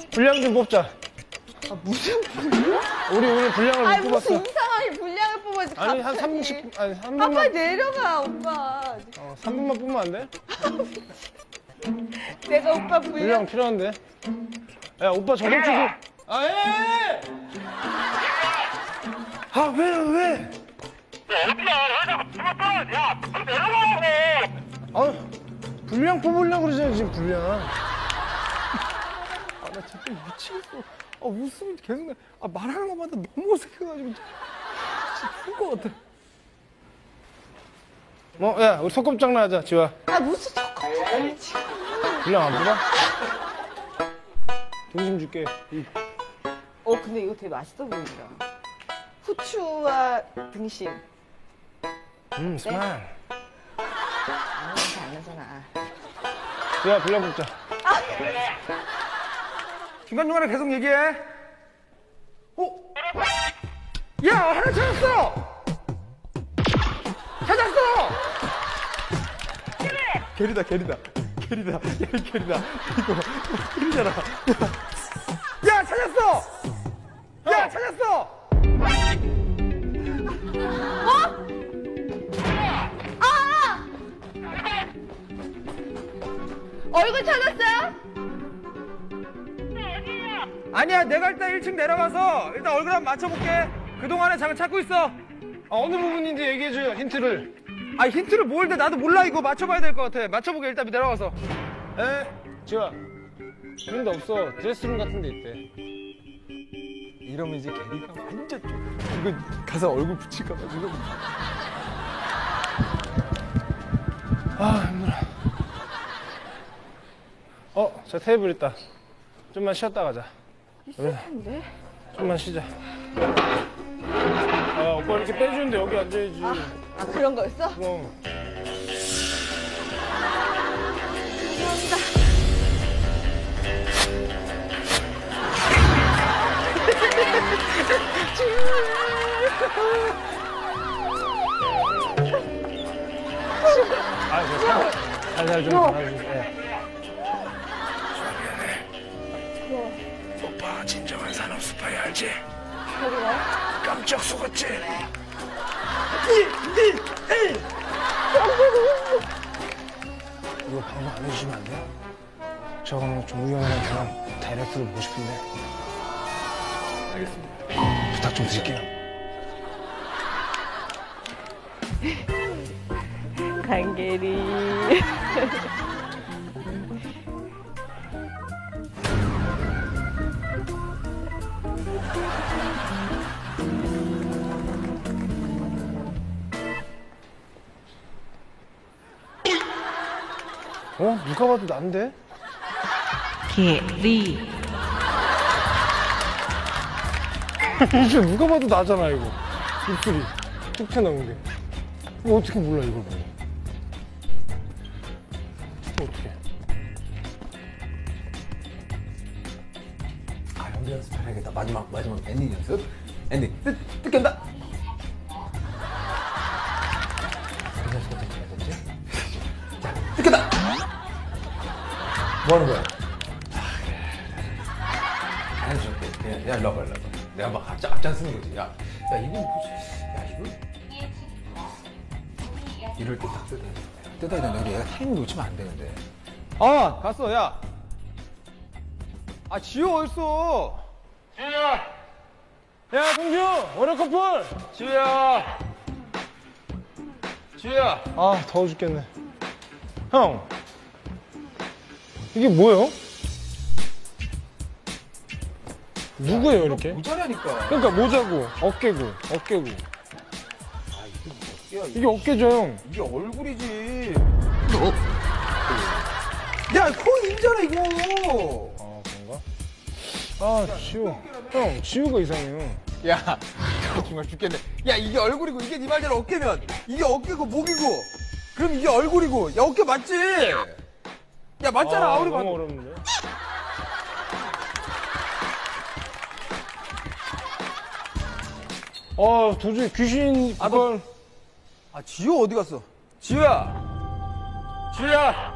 분량 좀 뽑자. 아, 무슨 분량? 우리 오늘 분량을 아니, 못 뽑았어. 무슨 이상하게 분량을 뽑아야지. 아니, 한 갑자기. 30, 아니, 3분만. 아, 빨리 내려가, 오빠. 3분만 뽑으면 안 돼? 내가 오빠 분량 필요한데. 야, 오빠 저번 주도. 아, 예! 아, 왜? 아, 분량 뽑으려고 그러잖아, 지금 분량. 아, 나 진짜 미치겠어. 아, 웃음이 계속 나. 아, 말하는 것마다 너무 어색해가지고. 진짜 죽을 것 같아. 야, 우리 소꿉장난 하자, 지화. 아, 무슨 소꿉장난이 지금. 분량 안 뽑아? 등심 줄게. 근데 이거 되게 맛있어 보인다. 후추와 등심. 스마일. 아무것도 안 나잖아. 지화, 분량 뽑자. 중간중간에 계속 얘기해. 야, 하나 찾았어! 찾았어! 게리다. 야, 게리다. 이거, 게리잖아. 야, 찾았어! 야, 찾았어! 얼굴 찾았어요? 아니야, 내가 일단 1층 내려가서 일단 얼굴 한번 맞춰볼게. 그동안에 잠깐 찾고 있어. 어느 부분인지 얘기해줘요, 힌트를. 아, 힌트를 뭘 대? 나도 몰라. 이거 맞춰봐야 될 것 같아. 맞춰보게. 일단 내려가서. 지화, 그런 데 없어. 드레스룸 같은 데 있대. 이러면 이제 게리가 완전 좀 이거 가서 얼굴 붙일까봐 지금. 아, 힘들어. 저 테이블 있다. 좀만 쉬었다 가자. 있을 텐데. 좀만 쉬자. 아, 오빠 이렇게 빼주는데 여기 앉아야지. 아, 그런 거였어? 그럼. 감사합니다. 살살 좀 달아주세요. 오빠 진정한 산업 스파이 알지? 깜짝 속았지? 이거 방송 안 해주시면 안 돼요? 저 오늘 종국형이랑 저랑 다이렉트로 보고 싶은데. 알겠습니다. 부탁 좀 드릴게요. 간계리. 누가 봐도 난데? 게리. 진짜 누가 봐도 나잖아, 이거. 입술이 툭 튀어나온 게. 이거 어떻게 몰라, 이걸 보고. 어떻게. 연기 연습해야겠다. 마지막 엔딩 연습. 엔딩. 뜯긴다. 자, 뜯긴다. 뭐 하는 거야? 자연스럽게. 그냥, 야, 일로 와봐. 내가 막 앞장 쓰는 거지. 야, 이건 뭐지? 야, 이거? 이럴 때 딱 뜯어야 돼. 뜯어야 되는데, 얘가 타이밍 놓치면 안 되는데. 갔어, 야. 아, 지효 어딨어? 야, 동주! 월요 커플! 지효야. 지효야. 아, 더워 죽겠네. 형! 이게 뭐예요? 누구예요, 이렇게? 모자라니까. 그러니까 모자고, 어깨고. 이게 어깨죠, 형. 이게 얼굴이지. 야, 코 인잖아, 이거. 아, 그런가? 아, 지우. 형, 지우가 이상해요. 야, 정말 죽겠네. 야, 이게 얼굴이고, 이게 네 말대로 어깨면, 이게 어깨고, 목이고, 그럼 이게 얼굴이고, 야, 어깨 맞지? 야, 맞잖아, 아무리 너무 봐도. 어렵는데? 도저히 귀신, 그걸. 지효 어디 갔어? 지효야. 지효야.